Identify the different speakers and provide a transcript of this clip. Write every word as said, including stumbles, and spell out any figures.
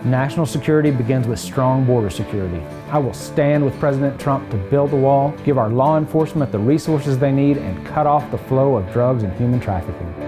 Speaker 1: National security begins with strong border security. I will stand with President Trump to build the wall, give our law enforcement the resources they need, and cut off the flow of drugs and human trafficking.